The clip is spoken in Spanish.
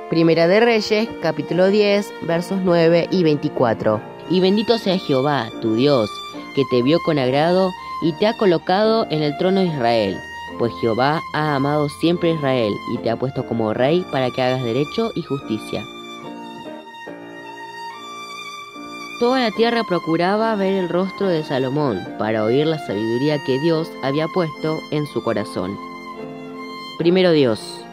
Primera de Reyes, capítulo 10, versos 9 y 24. Y bendito sea Jehová, tu Dios, que te vio con agrado y te ha colocado en el trono de Israel. Pues Jehová ha amado siempre a Israel y te ha puesto como rey para que hagas derecho y justicia. Toda la tierra procuraba ver el rostro de Salomón para oír la sabiduría que Dios había puesto en su corazón. Primero Dios.